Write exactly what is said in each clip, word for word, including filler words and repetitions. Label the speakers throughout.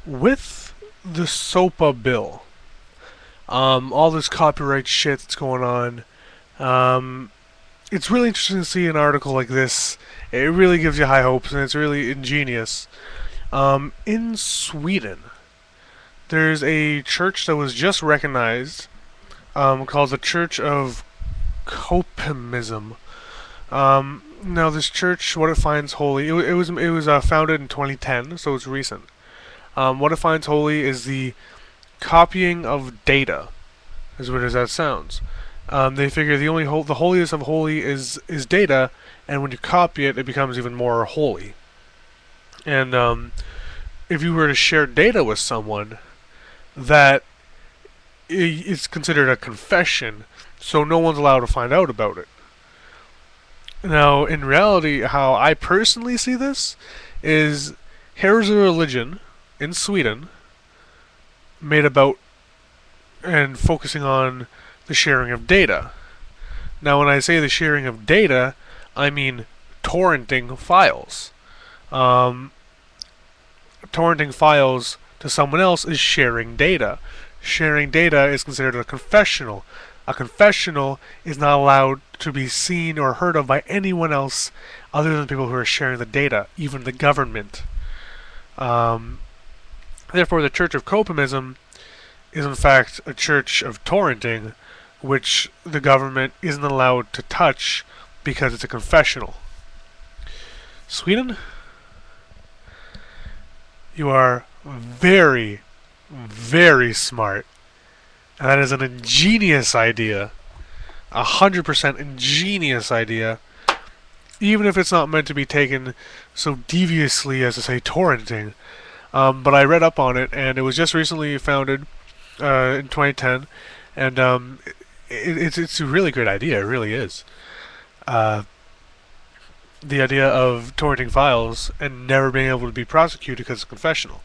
Speaker 1: with the SOPA bill, um, all this copyright shit that's going on, um, it's really interesting to see an article like this. It really gives you high hopes, and it's really ingenious. Um, in Sweden, there's a church that was just recognized, um, called the Church of Copimism. Um, now, this church, what it finds holy, it, it was it was uh, founded in twenty ten, so it's recent. Um, what it finds holy is the copying of data, as weird as that sounds. Um, they figure the only hol- the holiest of holy is is data, and when you copy it, it becomes even more holy. And um, if you were to share data with someone, that is considered a confession, so no one's allowed to find out about it. Now, in reality, how I personally see this is here's a religion in Sweden made about and focusing on the sharing of data. Now, when I say the sharing of data, I mean torrenting files. Um, torrenting files to someone else is sharing data. Sharing data is considered a confessional. A confessional is not allowed to be seen or heard of by anyone else other than people who are sharing the data, even the government. Um, therefore, the Church of Copimism is in fact a church of torrenting, which the government isn't allowed to touch because it's a confessional. Sweden, you are very, very smart. And that is an ingenious idea. A hundred percent ingenious idea. Even if it's not meant to be taken so deviously as to say torrenting. Um, but I read up on it, and it was just recently founded uh, in twenty ten. And um, it, it's, it's a really great idea. It really is. Uh, the idea of torrenting files and never being able to be prosecuted because it's confessional.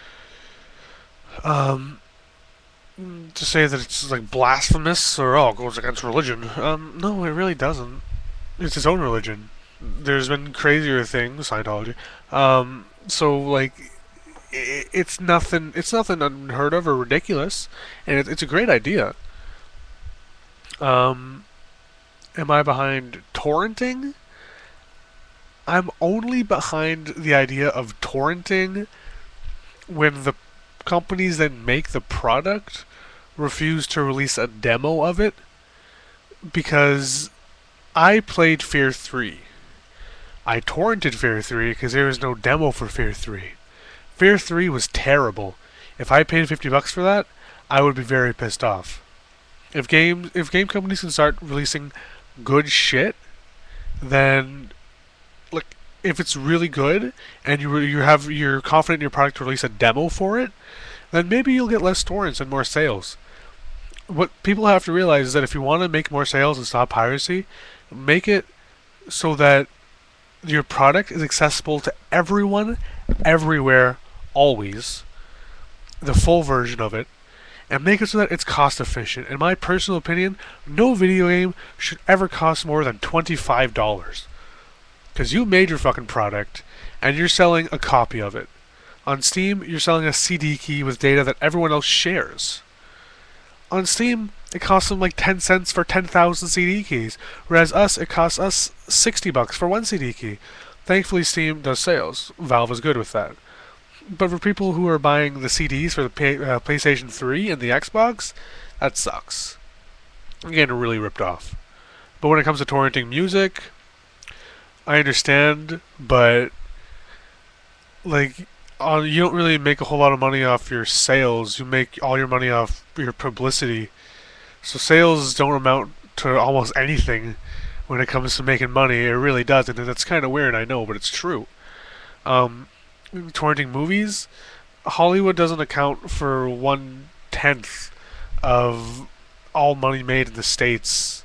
Speaker 1: Um, to say that it's like blasphemous or oh it goes against religion. Um, no, it really doesn't. It's its own religion. There's been crazier things, Scientology. Um, so like, it, it's nothing. It's nothing unheard of or ridiculous, and it, it's a great idea. Um, am I behind torrenting? I'm only behind the idea of torrenting when the companies that make the product refuse to release a demo of it, because I played Fear three. I torrented Fear three because there was no demo for Fear three. Fear three was terrible. If I paid fifty bucks for that, I would be very pissed off. If game if game companies can start releasing good shit, then like if it's really good and you you have you're confident in your product to release a demo for it, then maybe you'll get less torrents and more sales. What people have to realize is that if you want to make more sales and stop piracy, make it so that your product is accessible to everyone, everywhere, always. The full version of it. And make it so that it's cost efficient. In my personal opinion, no video game should ever cost more than twenty-five dollars. Because you made your fucking product, and you're selling a copy of it. On Steam, you're selling a C D key with data that everyone else shares. On Steam, it costs them like ten cents for ten thousand C D keys, whereas us, it costs us sixty bucks for one C D key. Thankfully, Steam does sales. Valve is good with that. But for people who are buying the C Ds for the pay, uh, PlayStation three and the Xbox, that sucks. I'm getting really ripped off. But when it comes to torrenting music, I understand, but like, uh, you don't really make a whole lot of money off your sales. You make all your money off your publicity. So sales don't amount to almost anything when it comes to making money. It really doesn't, and that's kind of weird, I know, but it's true. Um, torrenting movies, Hollywood doesn't account for one tenth of all money made in the States.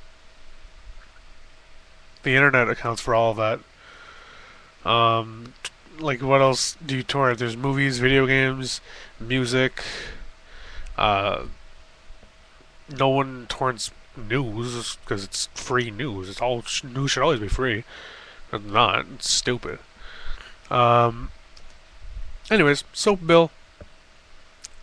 Speaker 1: The internet accounts for all of that. Um, like, what else do you torrent? There's movies, video games, music. Uh, no one torrents news because it's free news. It's all news should always be free. It's not. It's stupid. Um. Anyways, soap bill.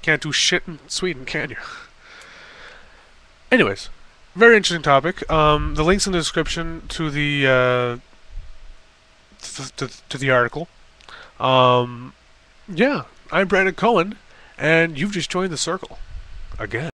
Speaker 1: Can't do shit in Sweden, can you? Anyways, very interesting topic. Um, the links in the description to the uh, to, to, to the article. Um, yeah, I'm Brandon Cohen, and you've just joined the circle again.